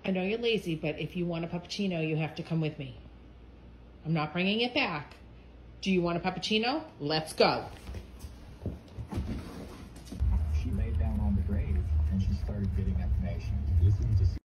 I know you're lazy, but if you want a puppuccino, you have to come with me. I'm not bringing it back. Do you want a puppuccino? Let's go. She laid down on the grave and she started getting information. Listening to